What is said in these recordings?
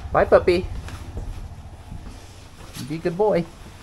Bye, puppy. Be a good boy.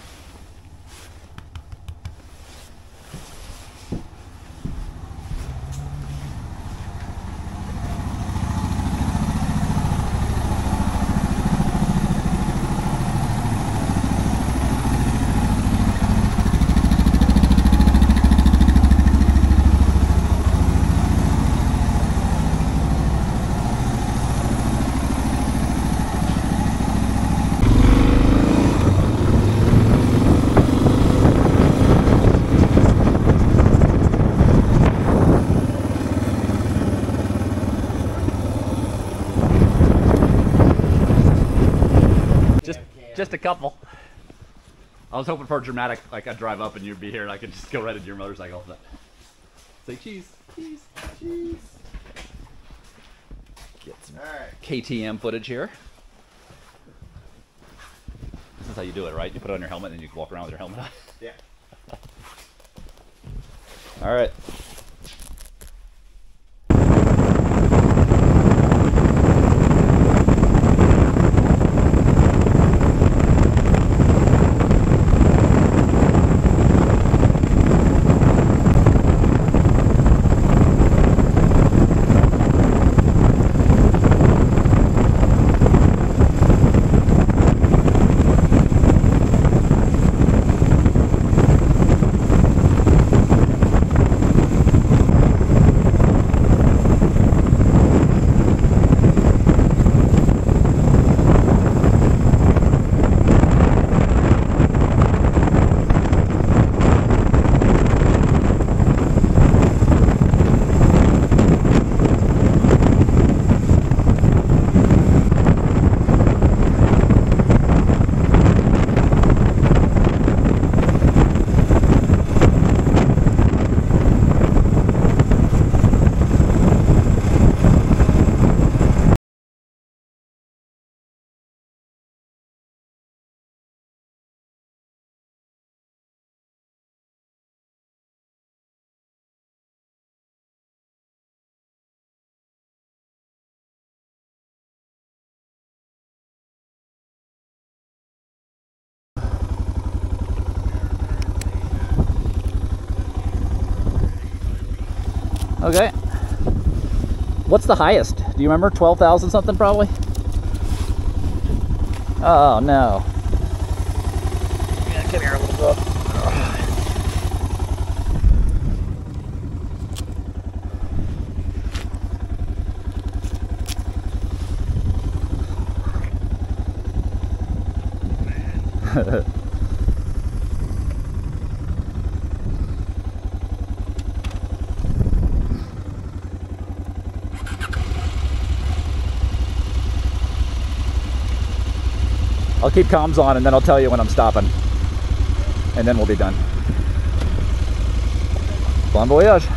Just a couple. I was hoping for a dramatic, like I'd drive up and you'd be here and I could just go right into your motorcycle. But say cheese, cheese, cheese. Get some KTM footage here. This is how you do it, right? You put it on your helmet and you walk around with your helmet on. Yeah. All right. Okay. What's the highest? Do you remember? 12,000 something probably? Oh no. Yeah, come here a little bit. I'll keep comms on and then I'll tell you when I'm stopping. And then we'll be done. Bon voyage.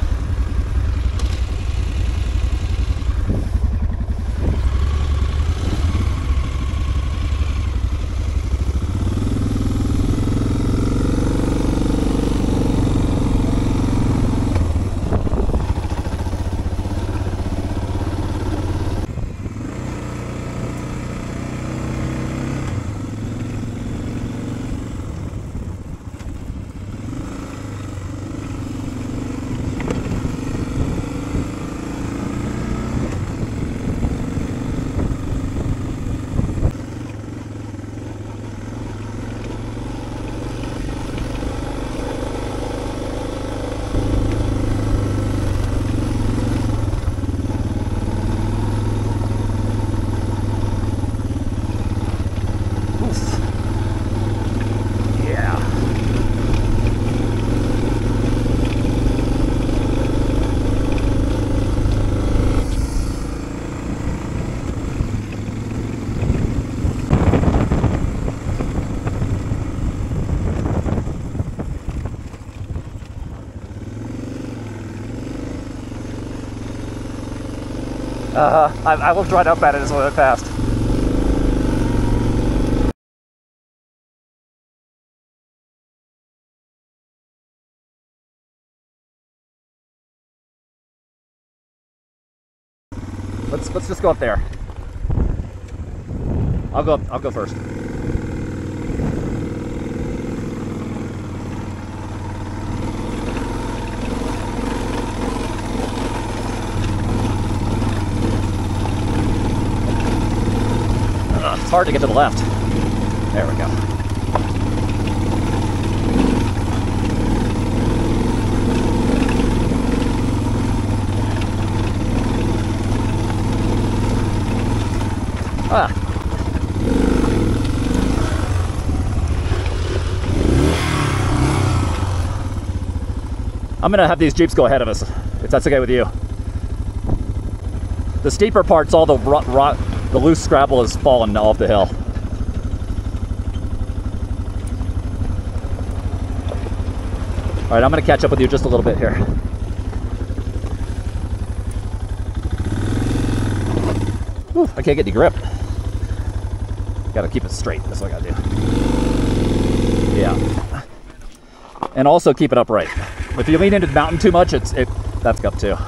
I looked right up at it as I went past. Let's just go up there. I'll go first. It's hard to get to the left. There we go. Ah. I'm gonna have these Jeeps go ahead of us, if that's okay with you. The steeper parts, all the the loose scrabble has fallen off the hill. All right, I'm gonna catch up with you just a little bit here. Whew, I can't get any grip. Gotta keep it straight, that's what I gotta do. Yeah. And also keep it upright. If you lean into the mountain too much, that's up too.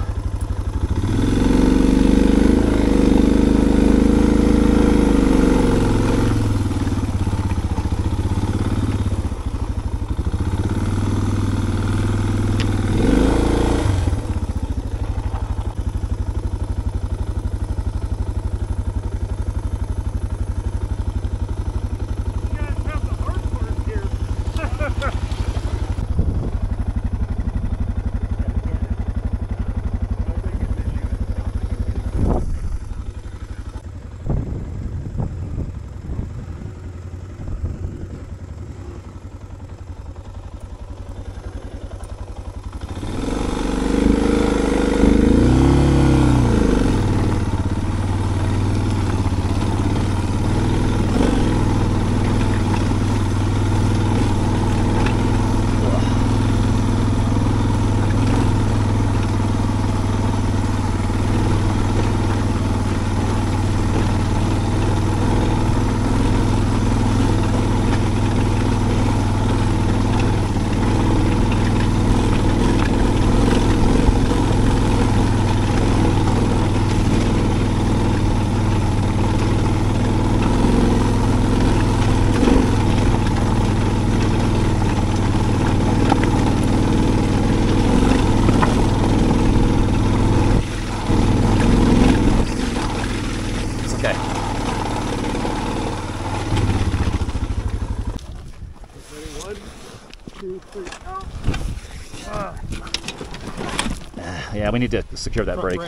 Yeah, we need to secure that brake.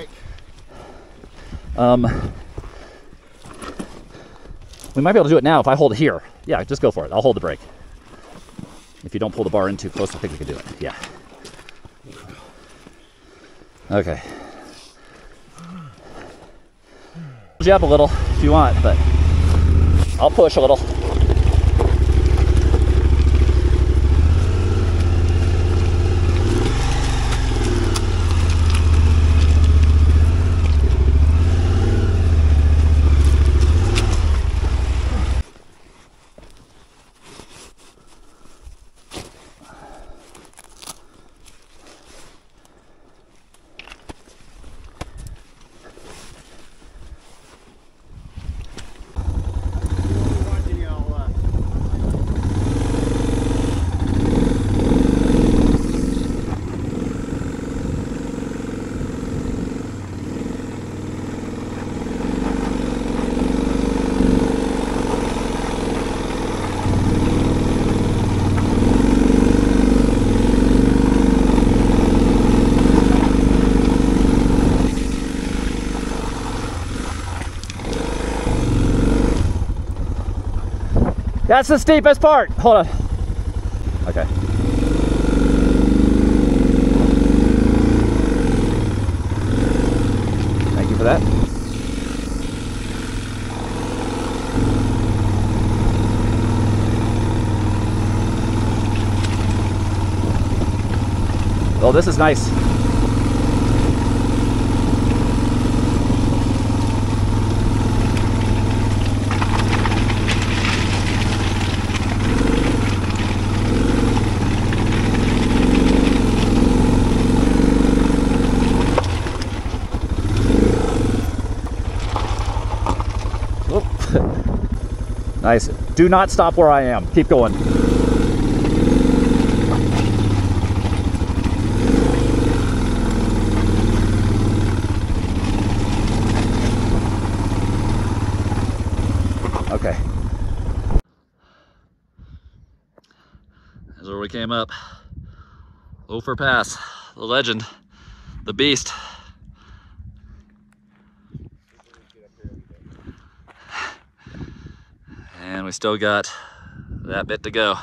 We might be able to do it now if I hold it here. Yeah, just go for it. I'll hold the brake. If you don't pull the bar in too close, I think we can do it. Yeah. Okay. Push you up a little if you want, but I'll push a little. That's the steepest part. Hold on. Okay. Thank you for that. Oh, this is nice. Nice. Do not stop where I am. Keep going. Okay. That's where we came up. Ophir Pass, the legend, the beast. And we still got that bit to go.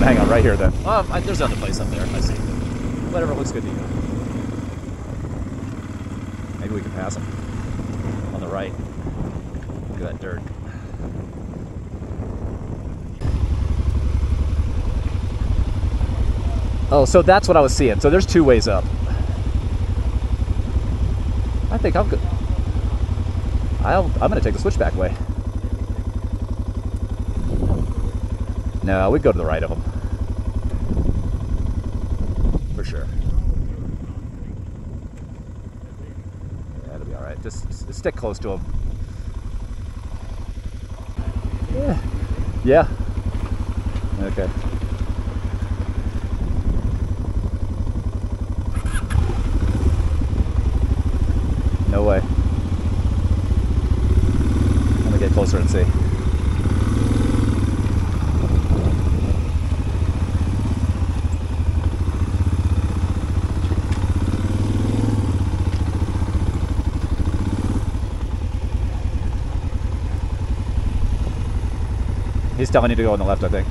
hang on right here then. There's another place up there. I see. Whatever looks good to you. Maybe we can pass them on the right. Look at that dirt. Oh, so that's what I was seeing. So there's two ways up. I think I'm good. I'm going to take the switchback way. No, we'd go to the right of them. For sure. Yeah, it'll be all right. Just stick close to them. Yeah. Okay. No way. Let me get closer and see. He's telling you to go on the left, I think.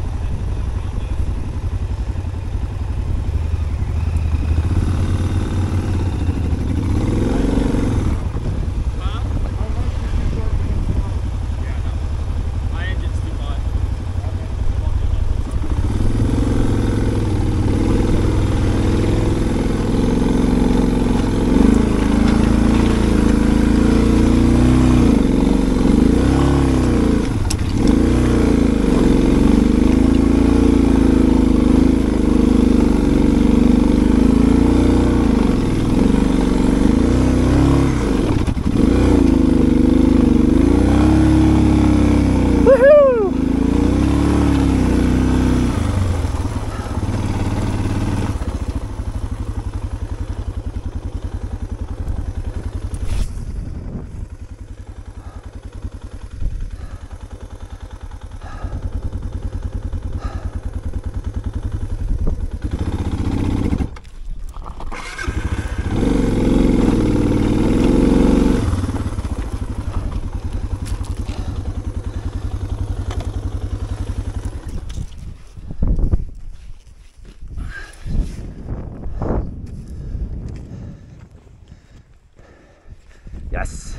Yes.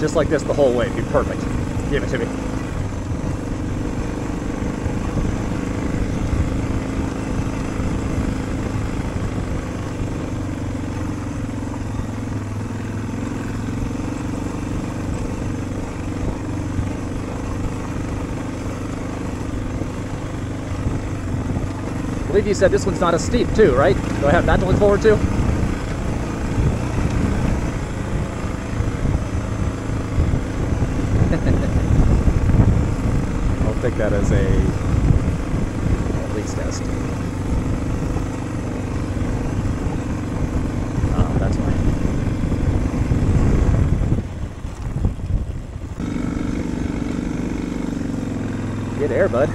just like this the whole way. It'd be perfect. Give it to me. I believe you said this one's not as steep too, right? Do I have that to look forward to? I'll take that as a leaks test. Oh, that's why. Get air, bud.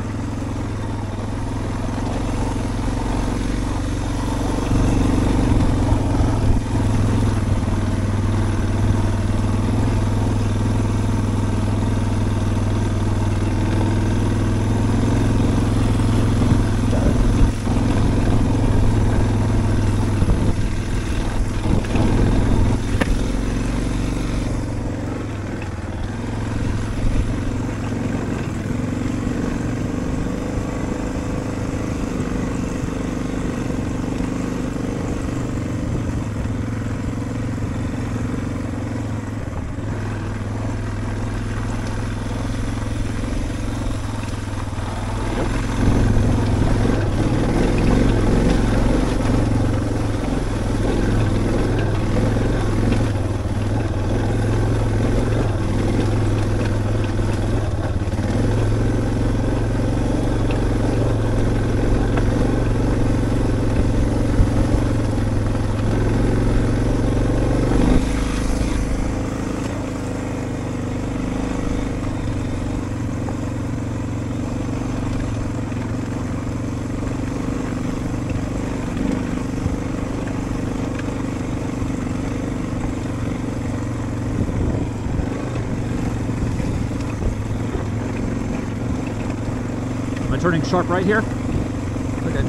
Am I turning sharp right here? Okay.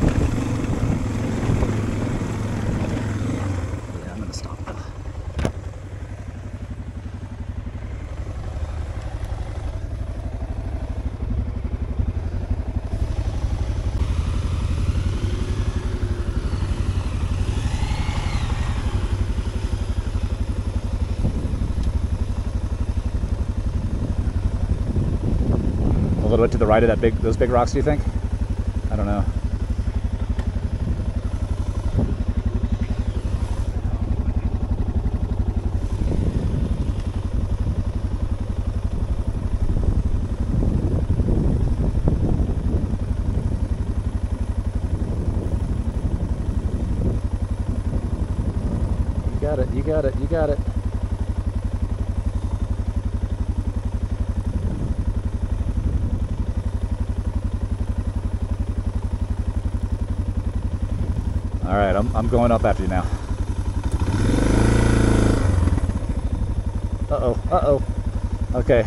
Yeah, I'm gonna stop though. A little bit to the right of those big rocks, do you think? I don't know. You got it, you got it, you got it. All right, I'm going up after you now. Uh-oh, uh-oh. Okay.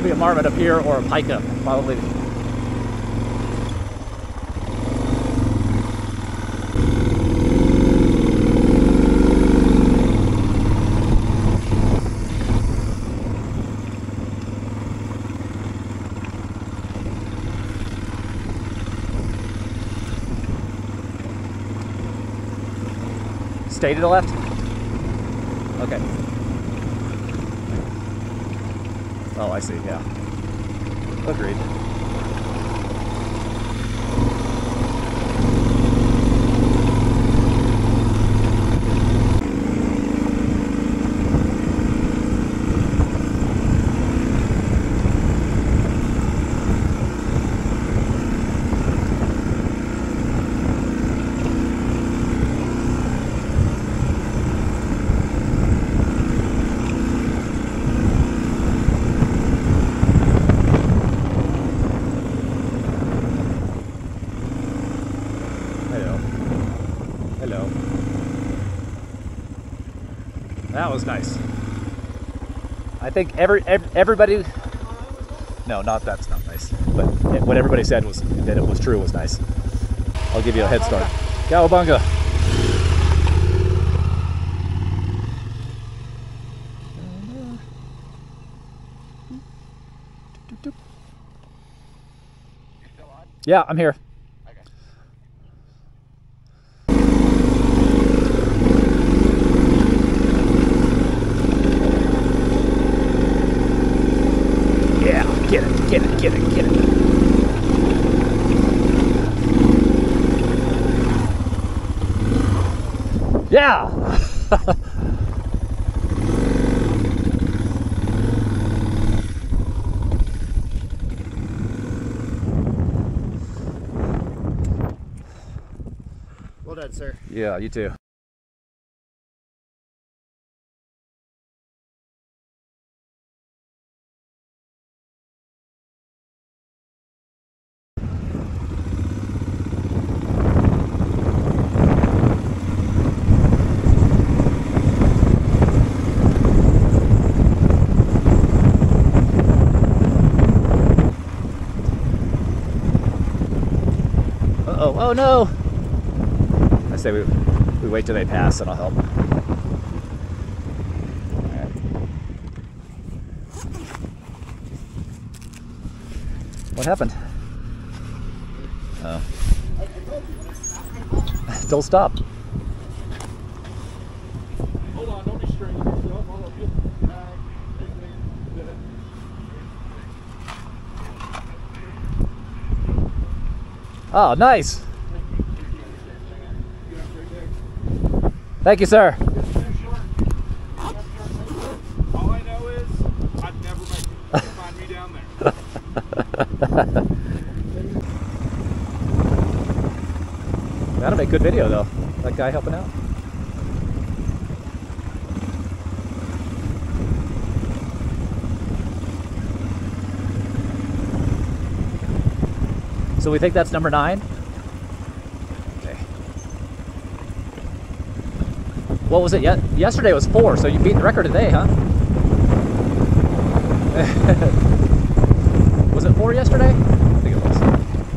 There'll be a marmot up here or a pika, probably. Stay to the left? Okay. Oh, I see, yeah. Agreed. Hello. That was nice. I think everybody. No, that's not nice. But what everybody said was that it was true was nice. I'll give you a head start. Cowabunga. Yeah, I'm here. Get it, get it, get it, get it. Yeah! Well done, sir. Yeah, you too. Oh no! I say we wait till they pass and I'll help. Alright. What happened? Oh. Don't stop. Hold on, don't be straining yourself. I'll help you. Oh, nice! Thank you, sir. All I know is I'd never make it. Find me down there. That'll make good video though. That guy helping out. So we think that's number 9? Okay. What was it? Yesterday was 4, so you beat the record today, huh? Was it 4 yesterday? I think it was.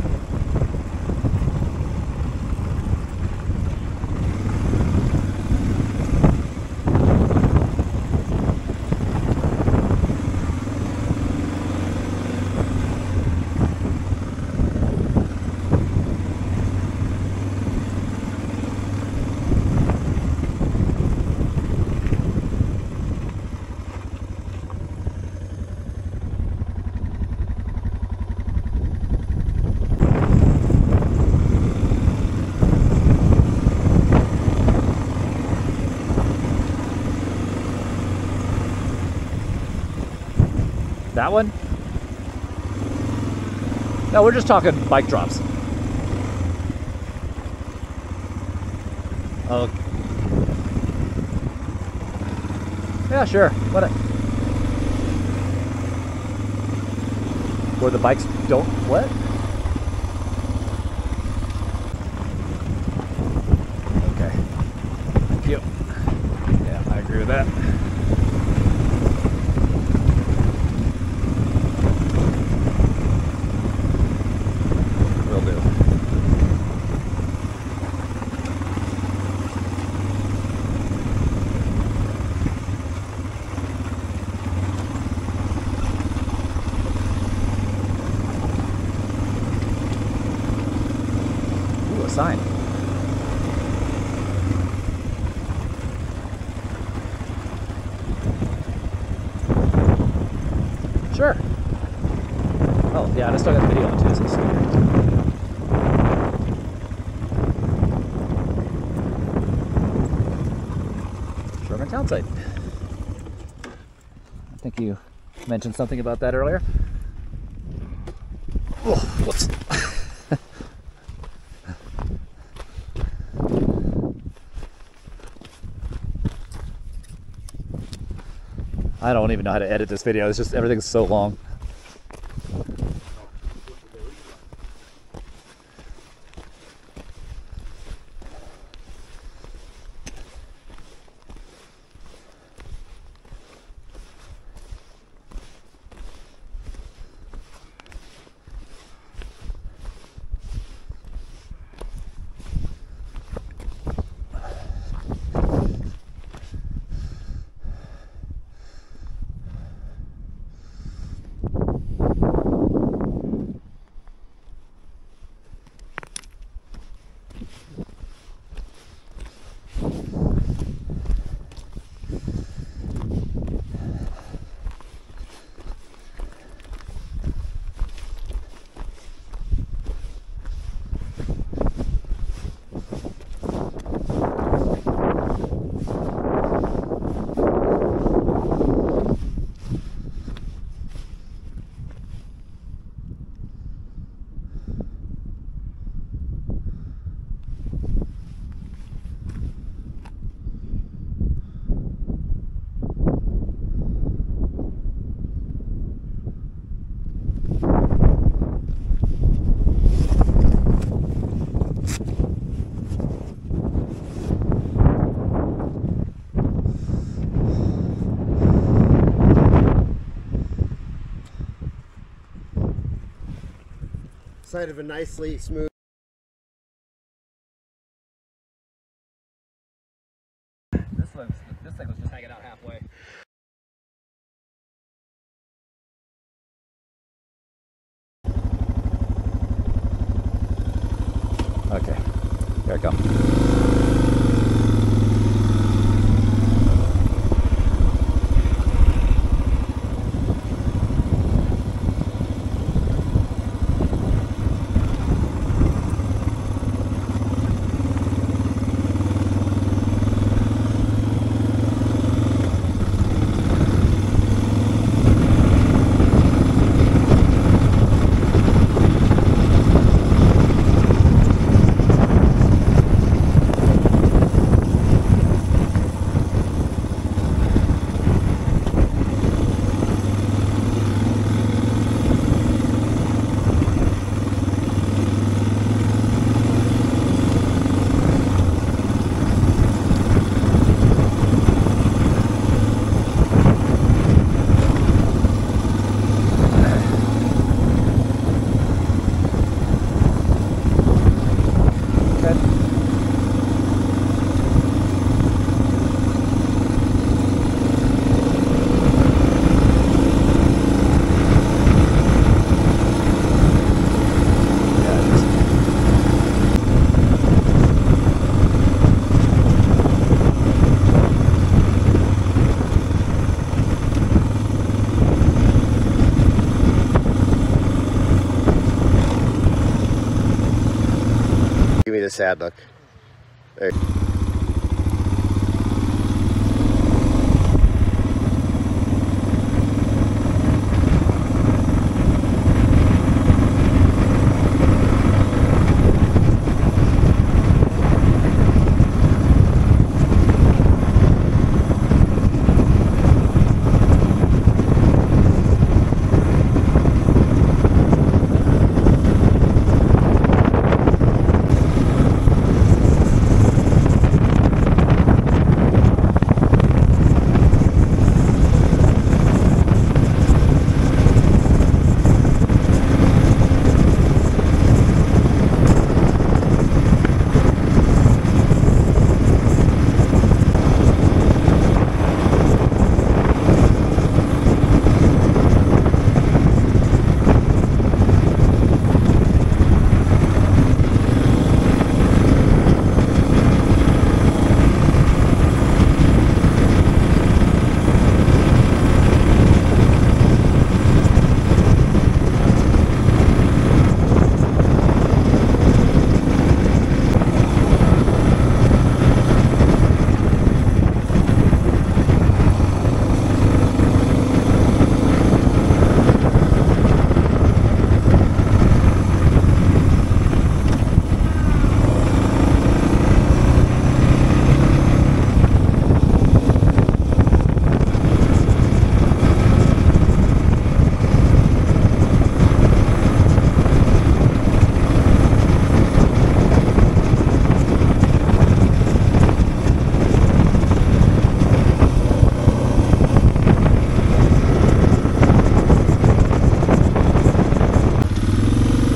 That one? No, we're just talking bike drops. Oh. Yeah, sure. Where the bikes don't what? Okay. Thank you. Yeah, I agree with that. sign. Sure. Oh, yeah, I still got the video on too, so this is good. Sherman Townsite. I think you mentioned something about that earlier. Oh, whoops. I don't even know how to edit this video. It's just everything's so long. Side of a nicely smooth. This thing was just hanging out halfway. Okay, here I come. Give me the sad look. There.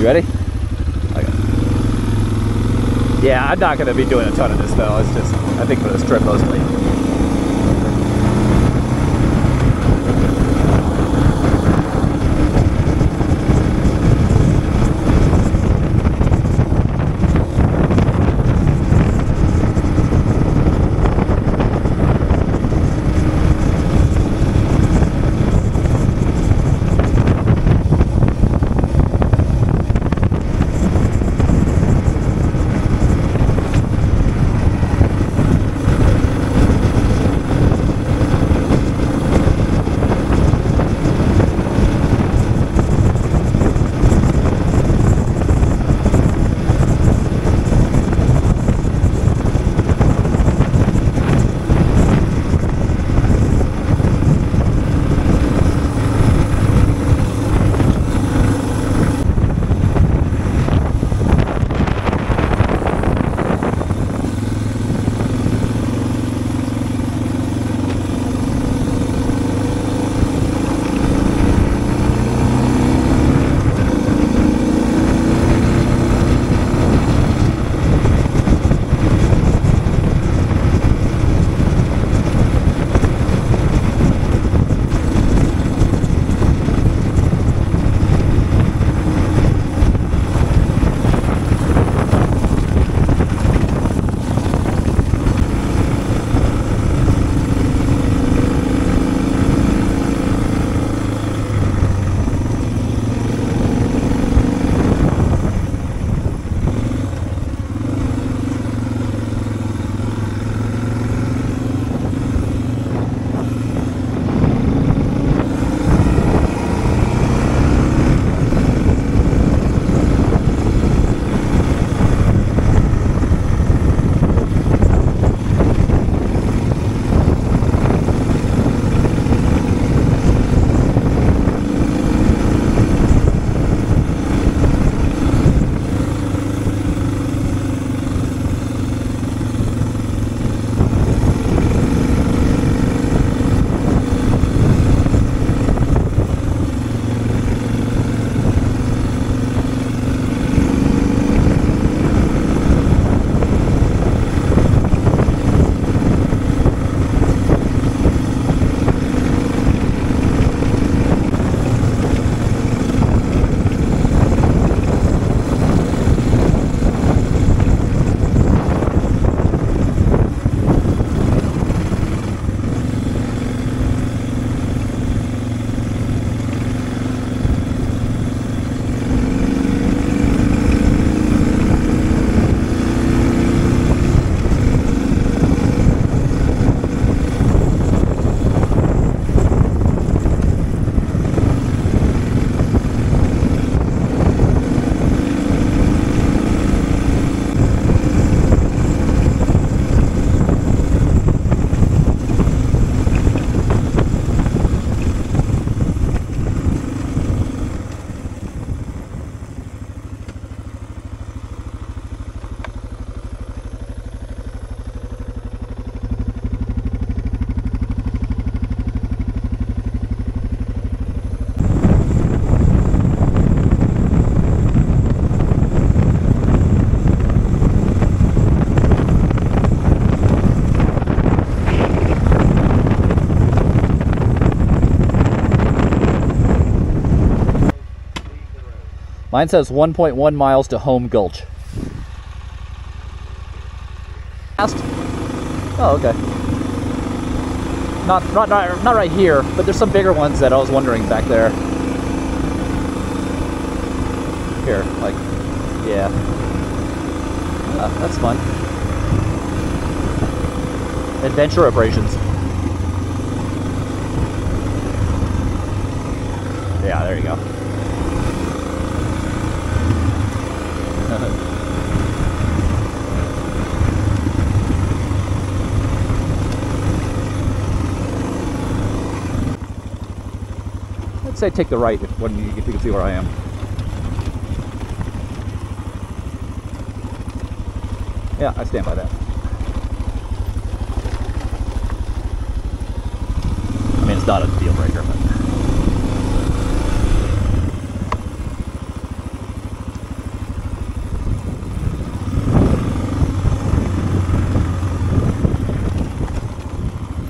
ready? Okay. Yeah, I'm not going to be doing a ton of this though. It's just, I think for this trip mostly. Mine says 1.1 miles to Home Gulch. Fast? Oh, okay. Not right here, but there's some bigger ones that I was wondering back there. Here, like, yeah. Ah, that's fun. Adventure abrasions. Yeah, there you go. I'd say take the right when you can see where I am. Yeah, I stand by that. I mean, it's not a deal breaker, but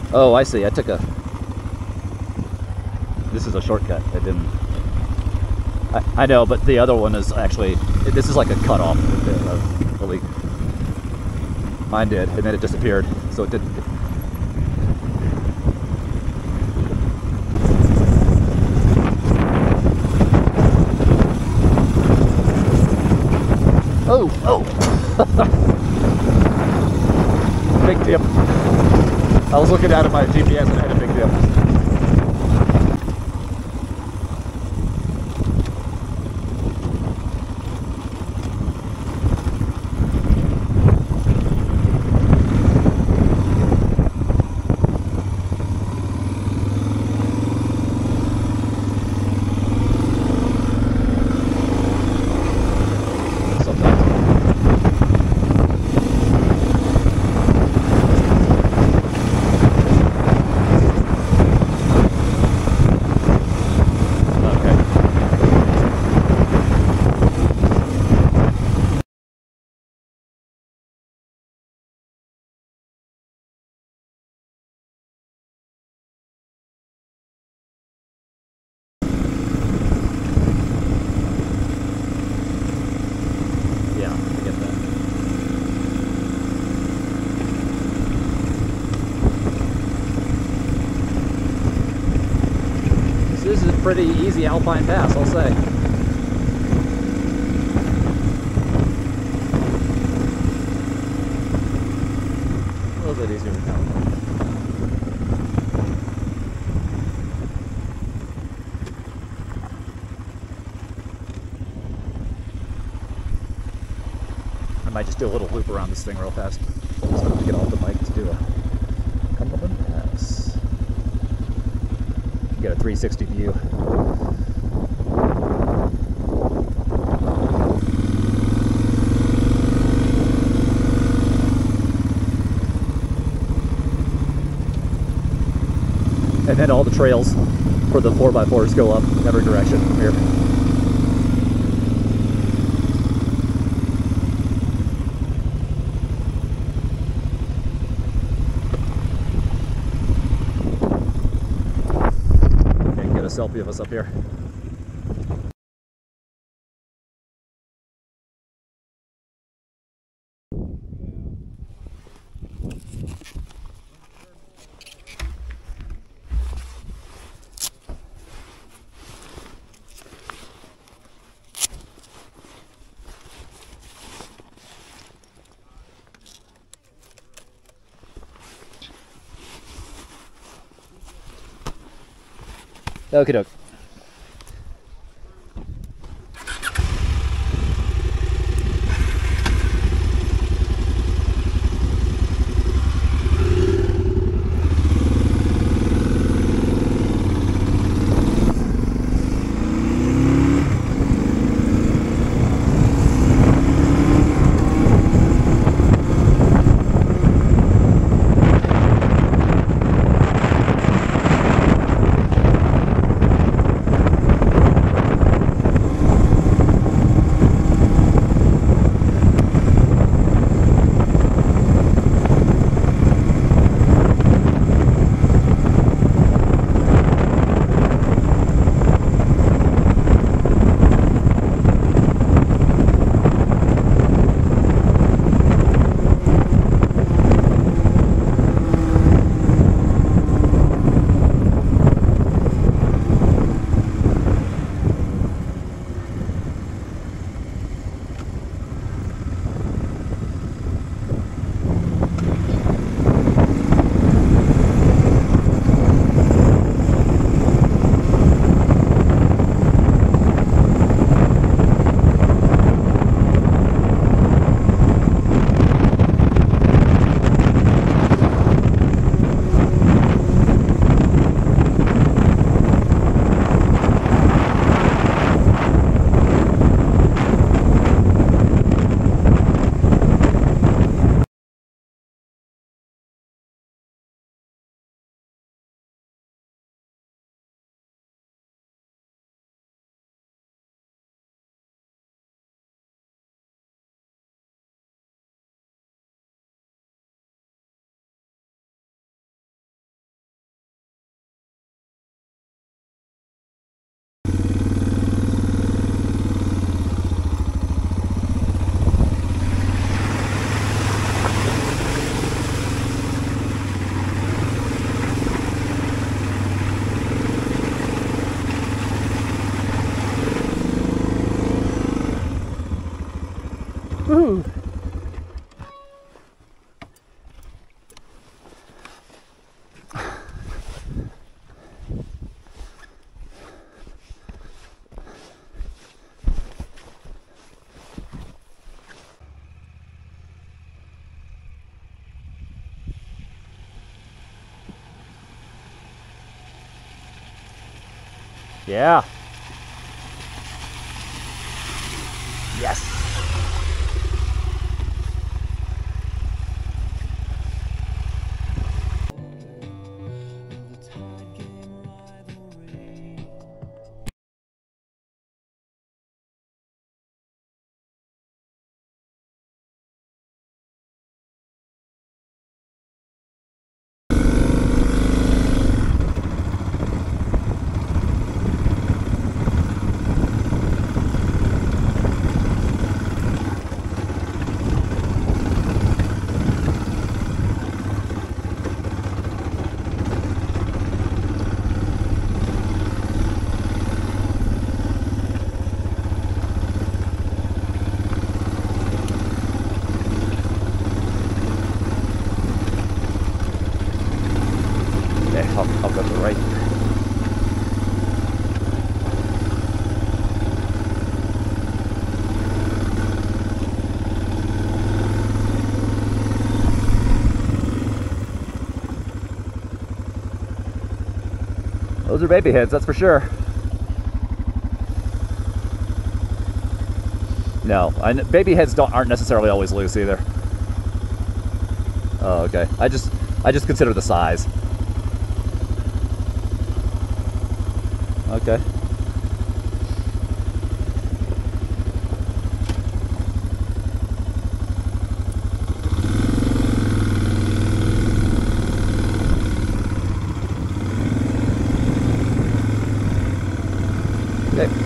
Oh, I see. I took a... This is a shortcut. I didn't... I know, but the other one is actually... This is like a cutoff. Really. Mine did, and then it disappeared. So it didn't... Oh, oh! Big dip. I was looking out at my GPS and I had a big dip. This is a pretty easy alpine pass, I'll say. A little bit easier to California. I might just do a little loop around this thing real fast. So I have to get off the bike to do a Cumberland Pass. Get a 360 view. And then all the trails for the 4x4s go up in every direction from here. Selfie of us up here. Okie doke. Yeah. Yes. I'll go to the right. Those are baby heads, that's for sure. No, baby heads aren't necessarily always loose either. Oh, okay. I just consider the size. Okay. Okay.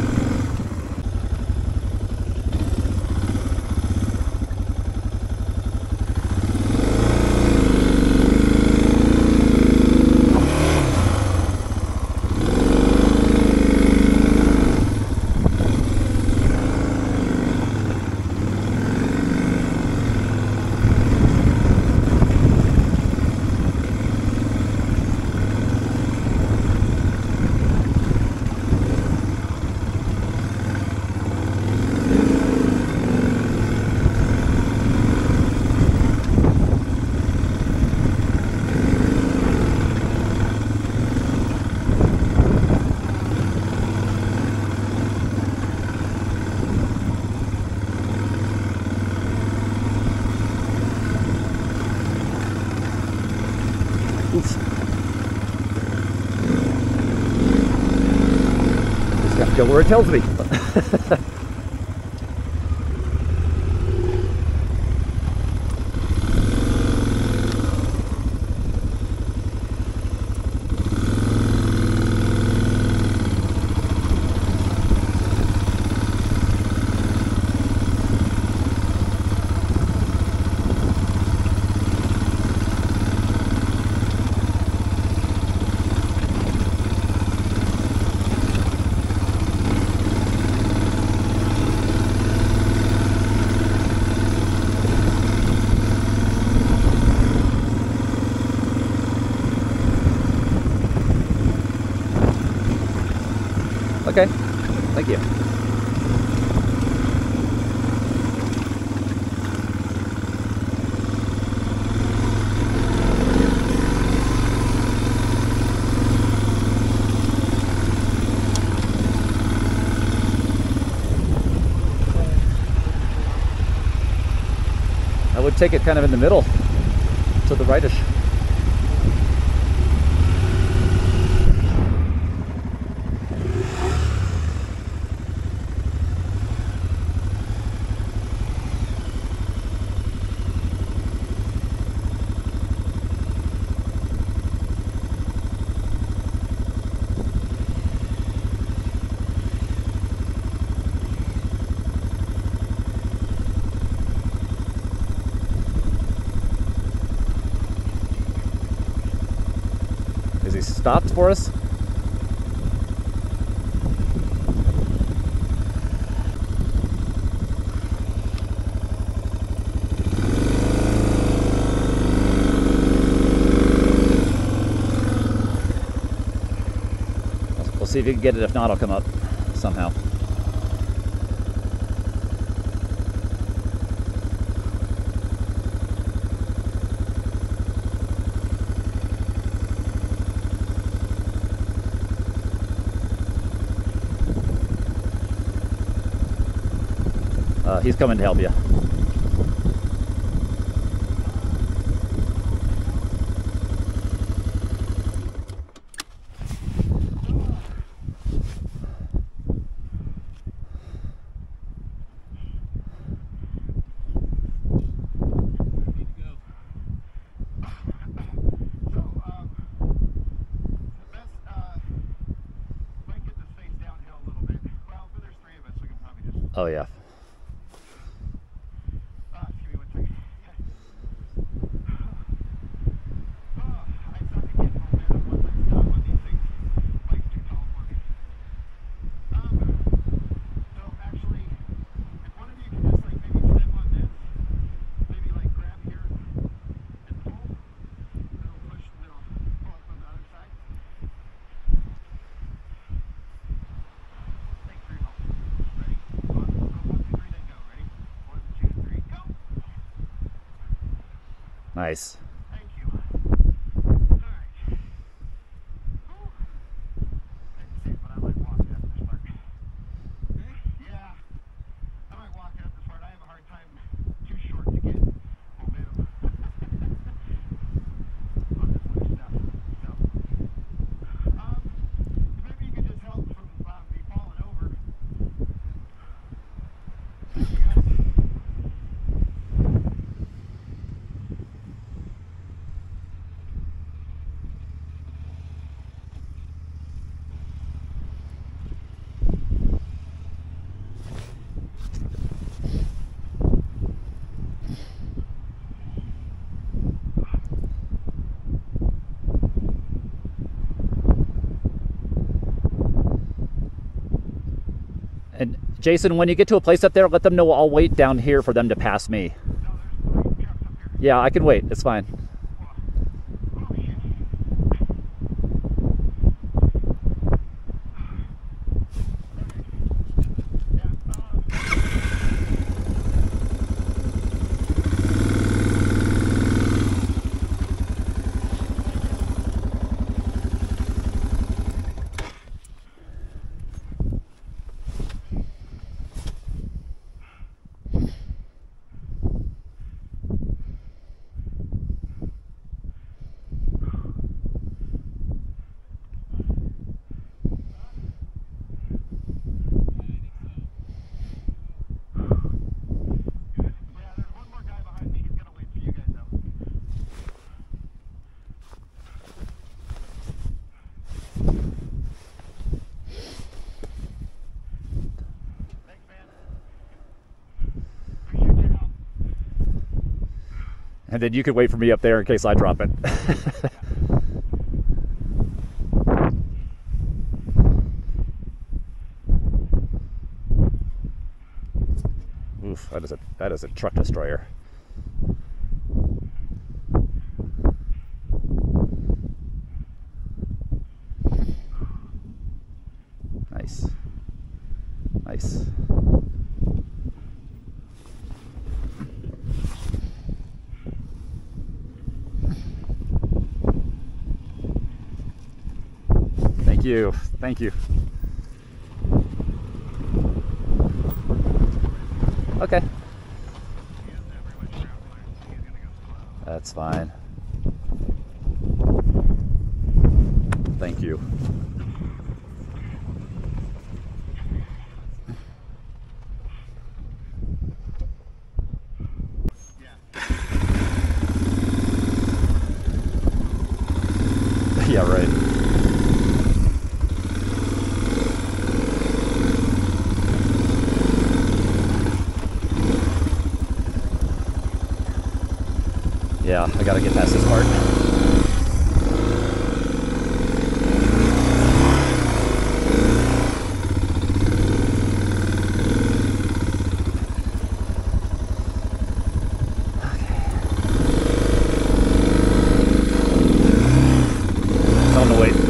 Oof. Just gotta go where it tells me. Okay, thank you. I would take it kind of in the middle, to the rightish. Is he stopped for us? We'll see if you can get it. If not, I'll come up somehow. He's coming to help you. Oh yeah. Nice. Thank you. All right. But I might walk it up this part. Yeah, I might walk it up this part. I have a hard time too short to get momentum on this loose stuff. So, maybe you could just help from me falling over. And Jason, when you get to a place up there, let them know I'll wait down here for them to pass me. Yeah, I can wait. It's fine. And then you can wait for me up there in case I drop it. Oof, that is a truck destroyer. Nice. Nice. Thank you. Thank you. Okay. That's fine. Thank you. Yeah, right. Yeah, I gotta get past this part. Tell him to wait.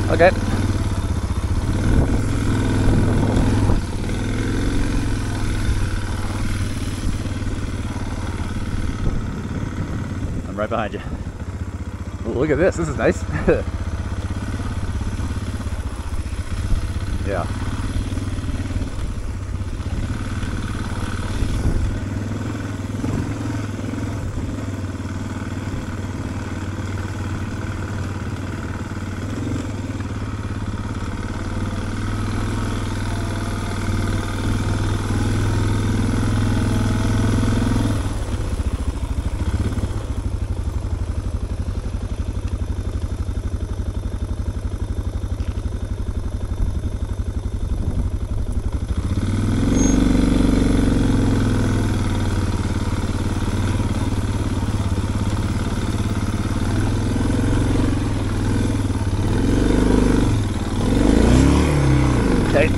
Okay. I'm right behind you. Ooh, look at this. This is nice. Yeah. Okay.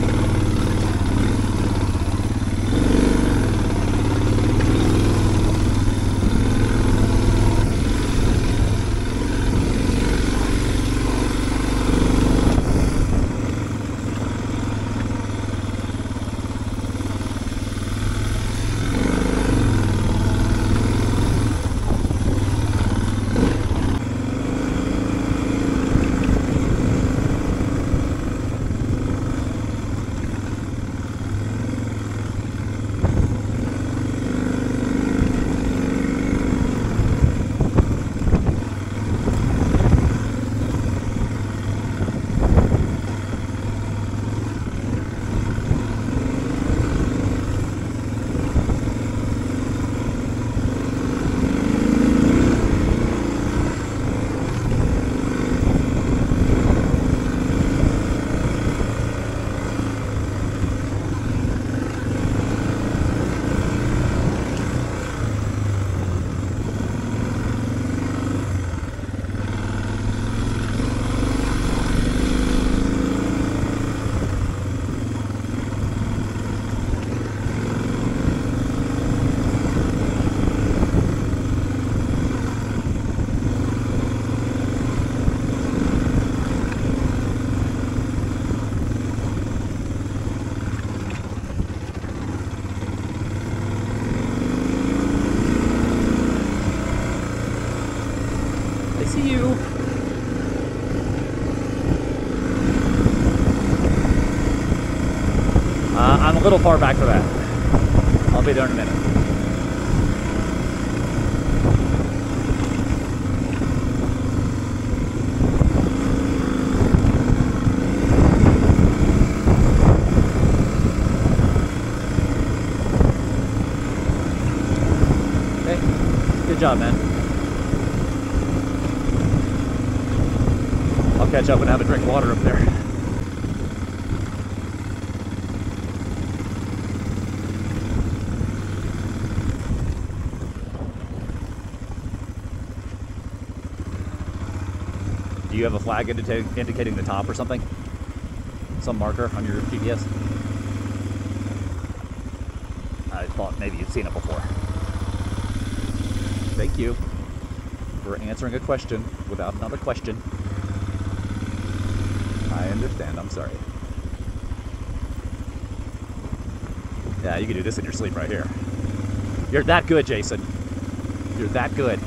I see you. I'm a little far back for that. I'll be there in a minute. Okay. Good job, man. I'll catch up and have a drink of water up there. Do you have a flag indicating the top or something? Some marker on your GPS? I thought maybe you'd seen it before. Thank you for answering a question without another question. I understand, I'm sorry. Yeah, you can do this in your sleep right here. You're that good, Jason. You're that good.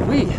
Wee.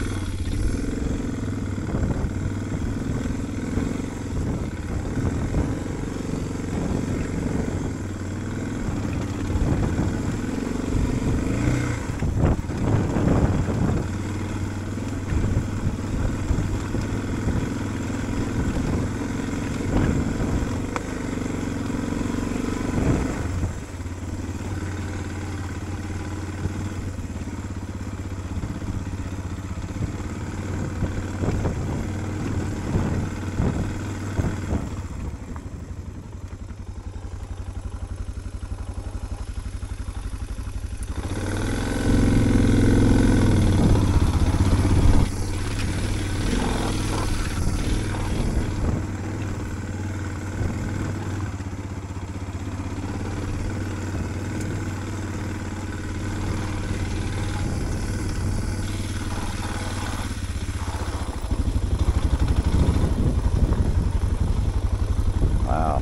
Wow.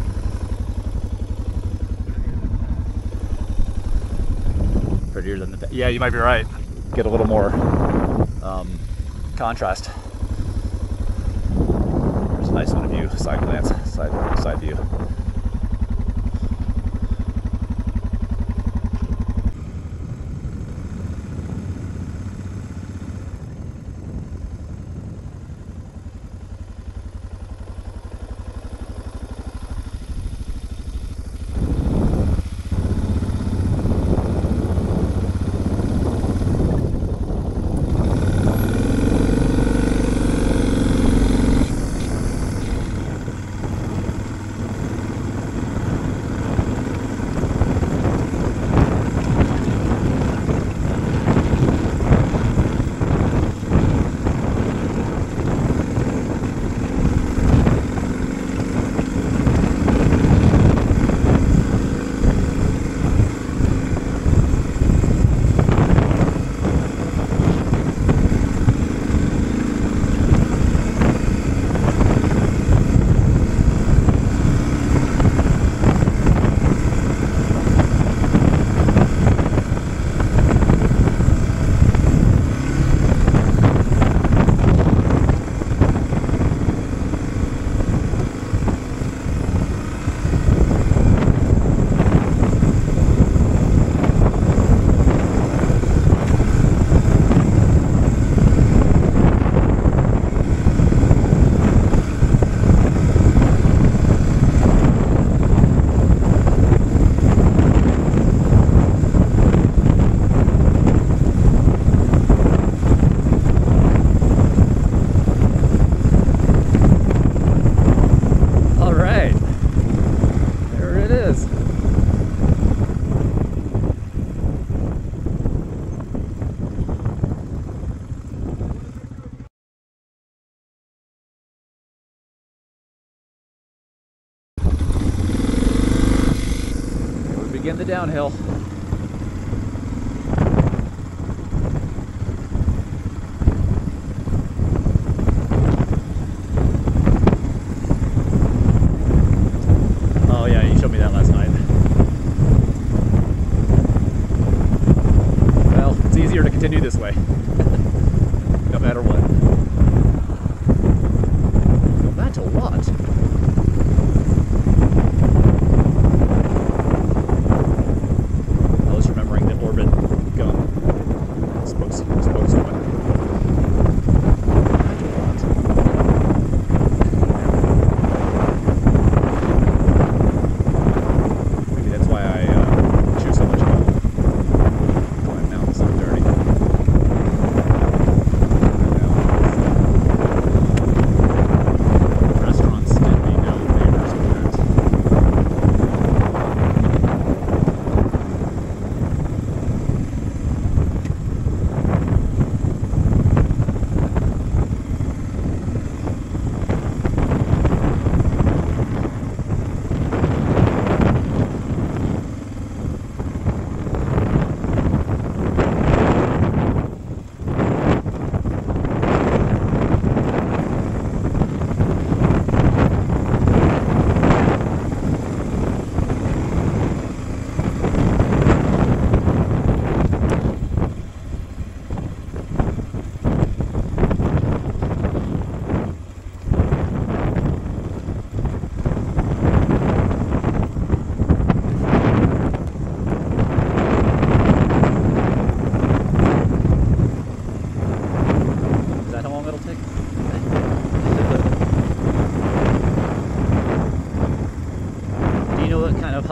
Prettier than the, yeah, you might be right. Get a little more contrast. There's a nice one of view, side glance, side view. Begin the downhill. Oh yeah, you showed me that last night. Well, it's easier to continue this way, no matter what. Well, that's a lot.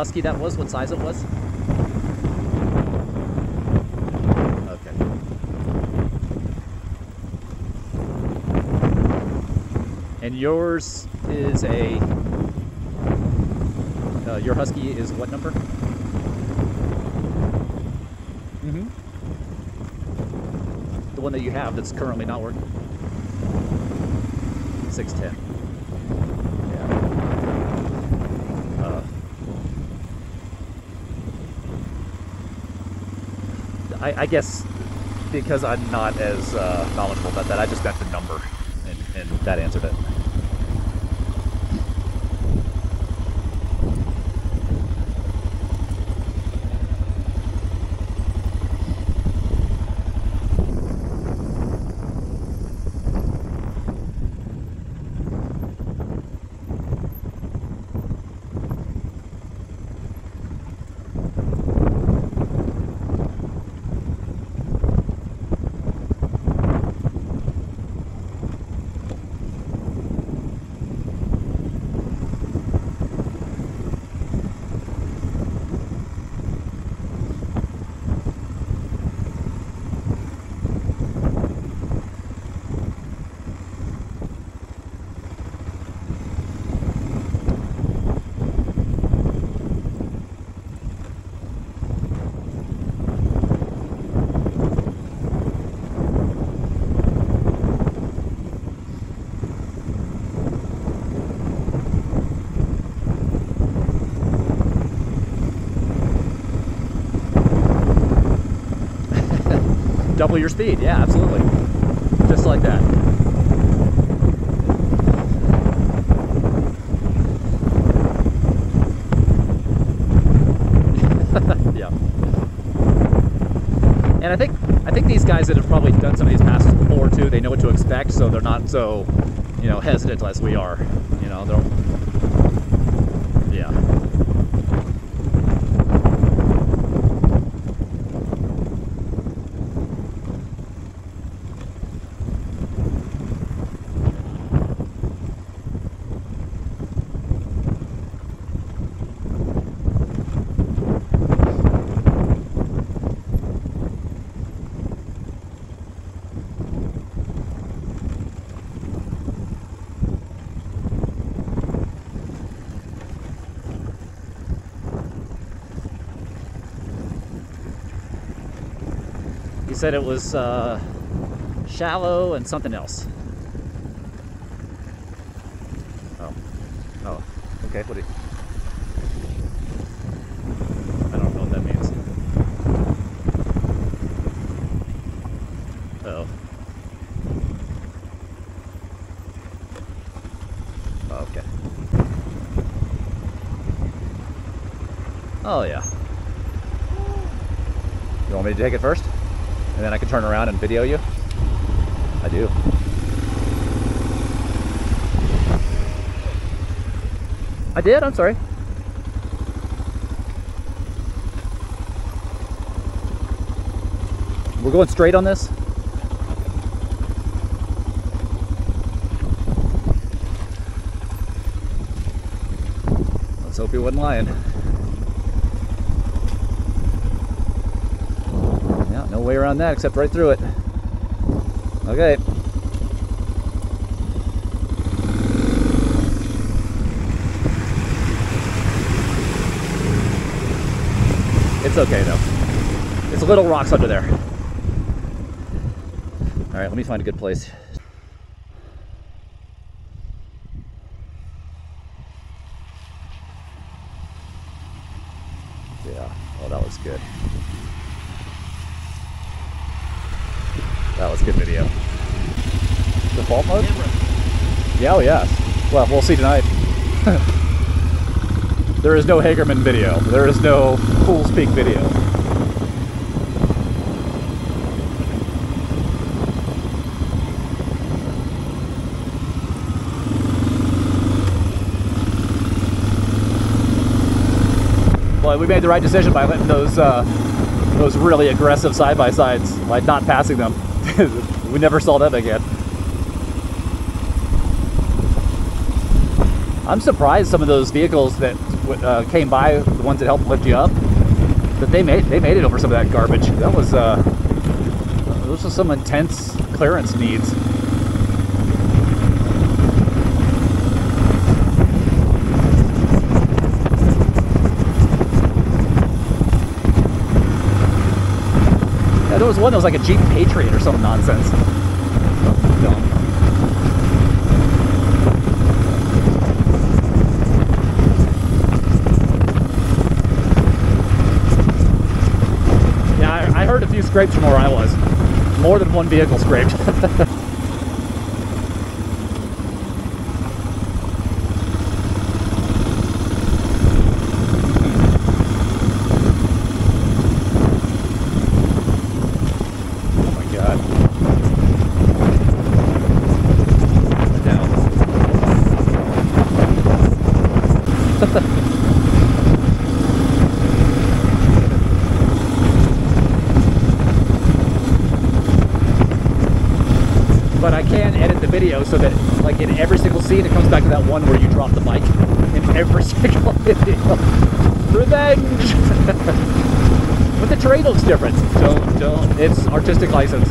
husky that was? What size it was? Okay. And yours is a... your husky is what number? Mm-hmm. The one that you have that's currently not working? 610. I guess because I'm not as knowledgeable about that, I just meant the number, and that answered it. Double your speed, yeah, absolutely. Just like that. Yeah. And I think these guys that have probably done some of these passes before too, they know what to expect, so they're not so, you know, hesitant as we are. You know, they're, yeah. You said it was shallow and something else. Oh, okay. What do you... I don't know what that means. Uh-oh. Okay. Oh yeah. You want me to take it first? And then I can turn around and video you? I do. I did? I'm sorry. We're going straight on this? Let's hope he wasn't lying. No way around that except right through it. Okay. It's okay though. It's little rocks under there. All right, let me find a good place. Yeah, oh, that was good. That was good video. Default mode? Yeah, oh yes. Well, we'll see tonight. There is no Hagerman video. There is no Fool's Peak video. Well, we made the right decision by letting those really aggressive side-by-sides, by not passing them. We never saw them again. I'm surprised some of those vehicles that came by, the ones that helped lift you up, that they made it over some of that garbage. That was those are some intense clearance needs. Yeah, there was one that was like a Jeep Patriot or some nonsense. Dumb. I heard a few scrapes from where I was. More than one vehicle scraped. Oh my God. Down. But I can edit the video so that, like, in every single scene, it comes back to that one where you drop the bike in every single video. Revenge! But the terrain looks different. Don't. It's artistic license.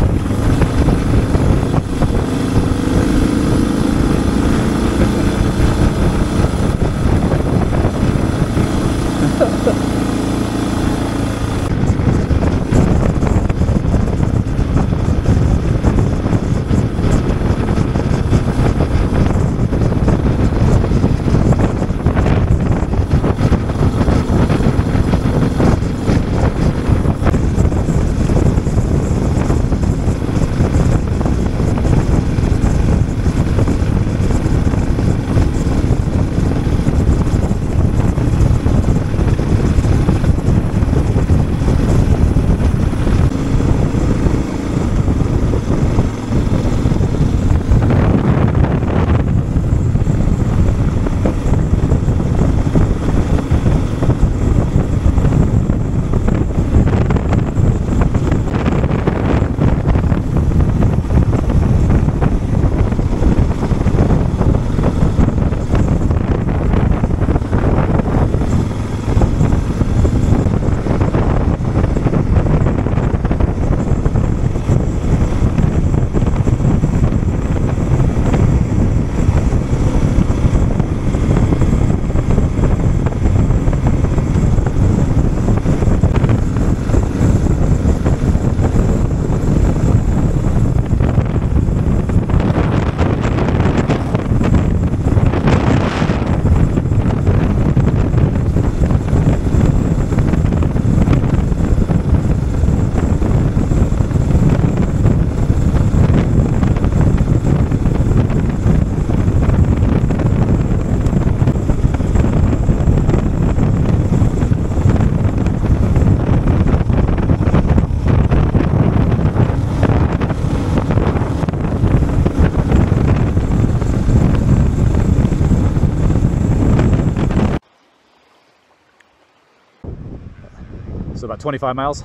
So about 25 miles.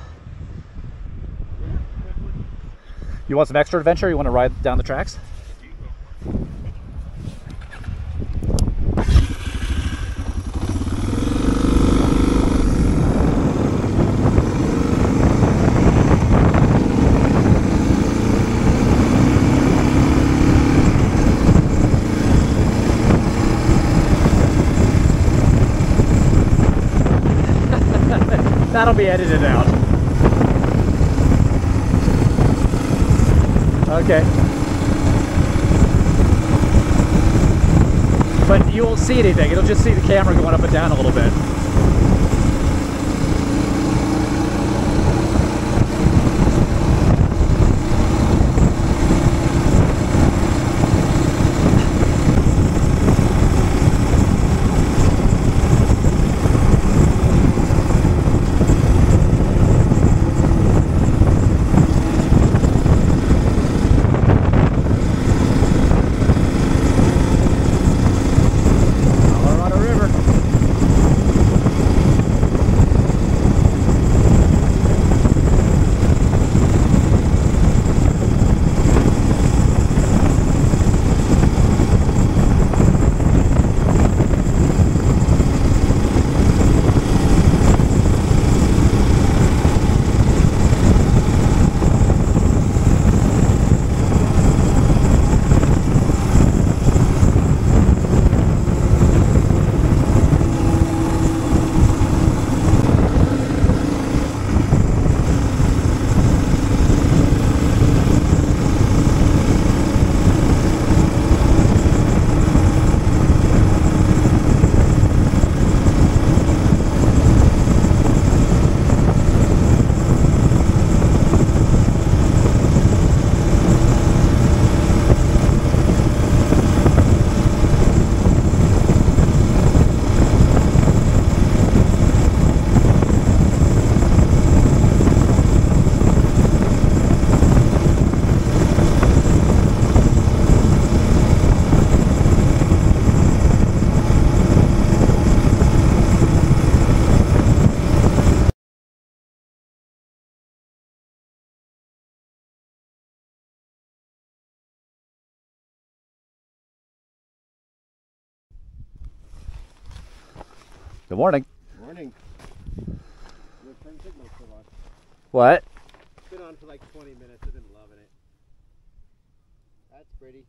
You want some extra adventure? You want to ride down the tracks? That'll be edited out. Okay. But you won't see anything. It'll just see the camera going up and down a little bit. Good morning. Morning. Your turn signal's still on. What? It's been on for like 20 minutes. I've been loving it. That's pretty.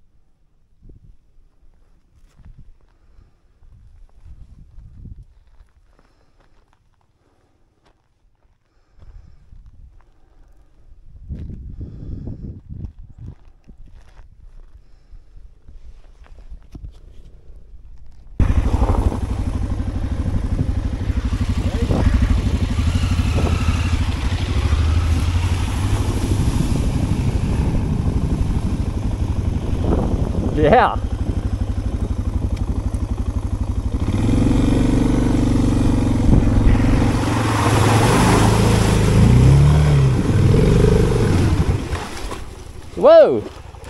Yeah. Whoa.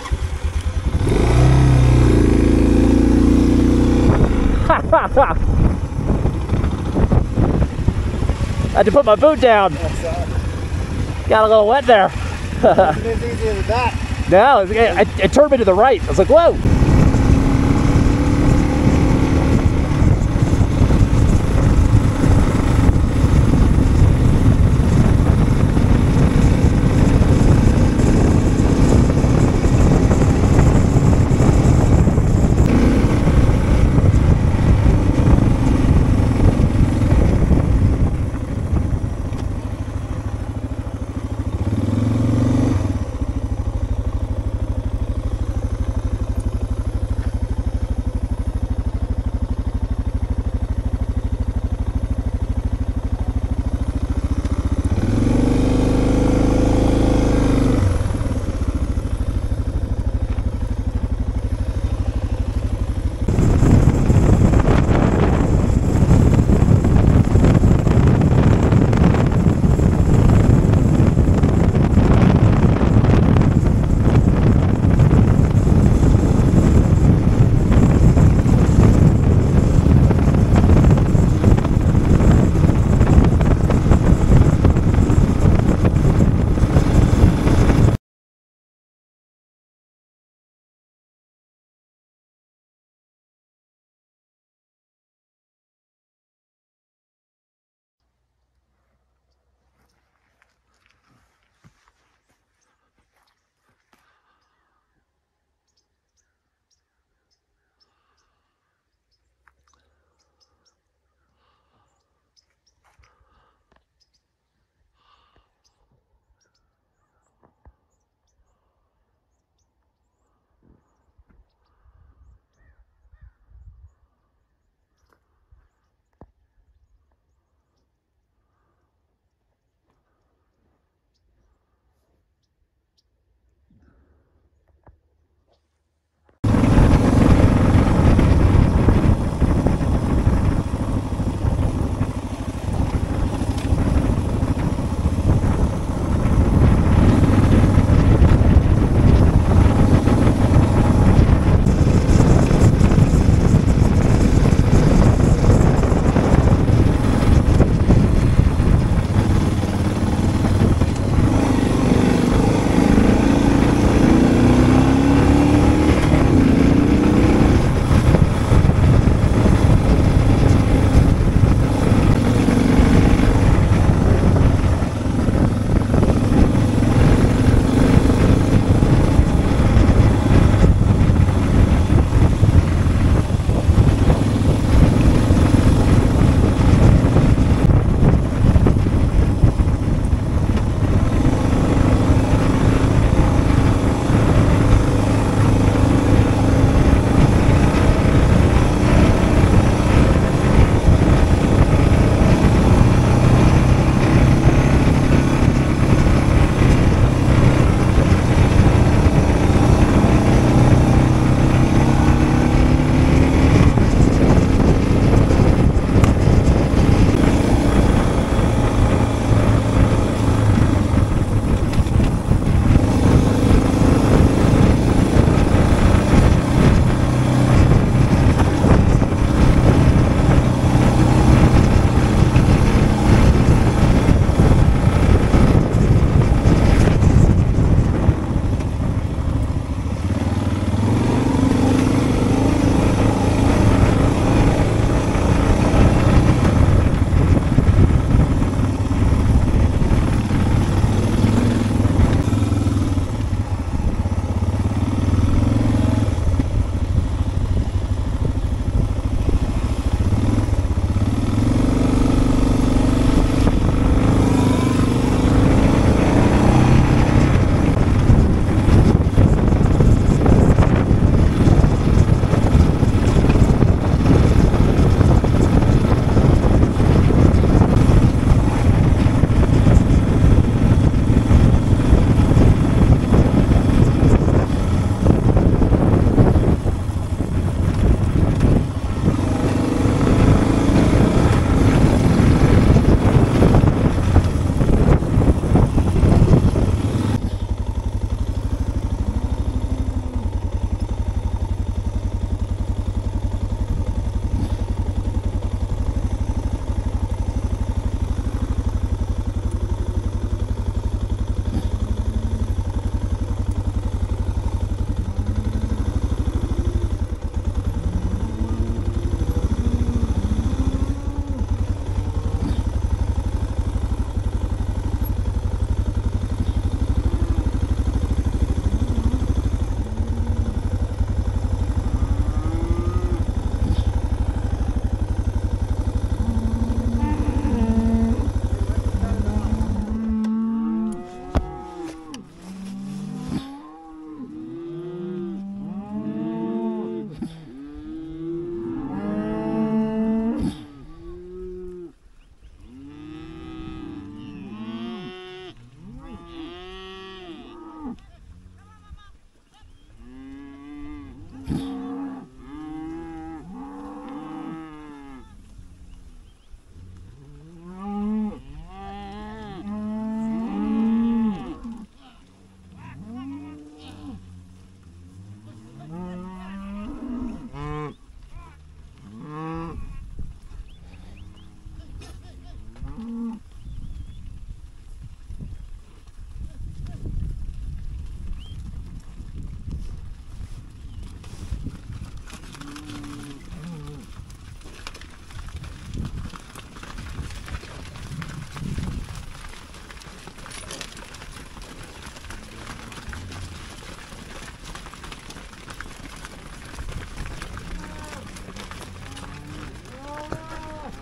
I had to put my boot down. Got a little wet there. It's as easy as that. No, it turned me to the right. I was like, whoa.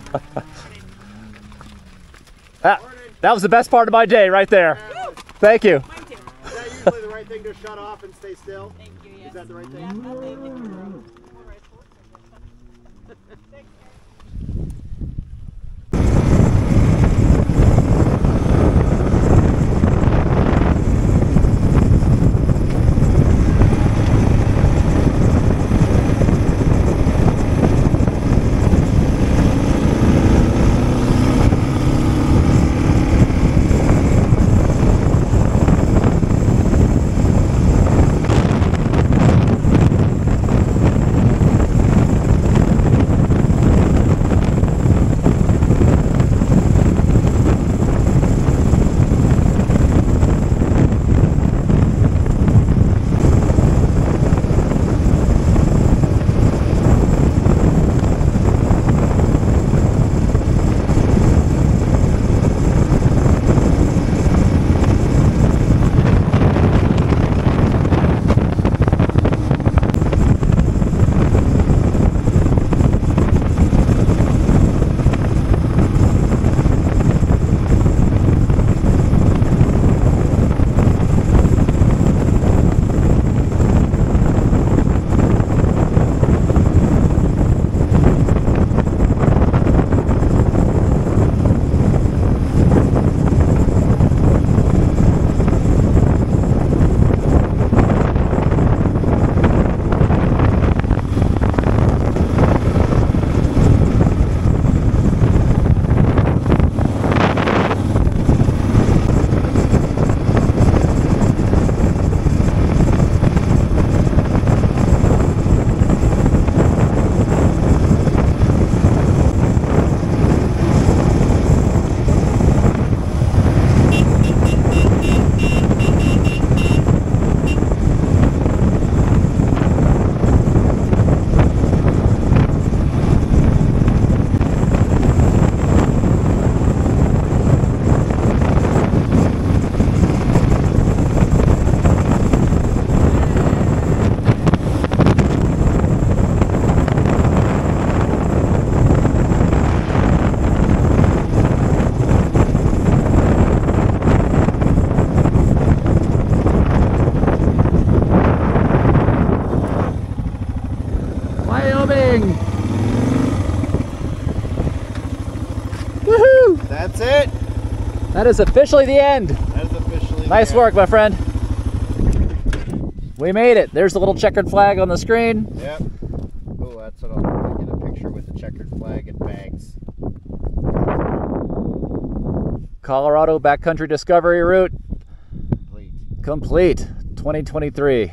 That was the best part of my day right there. Thank you. Is that usually the right thing to shut off and stay still? Thank you, yes. Is that the right thing? Yeah, thank you. Wyoming! Woohoo! That's it. That is officially the end. That is officially Nice the work, my friend. We made it. There's the little checkered flag on the screen. Yep. Oh, that's what I'll get a picture with the checkered flag and bags. Colorado backcountry discovery route Complete. complete. 2023.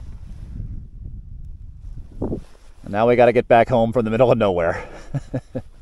And now we got to get back home from the middle of nowhere.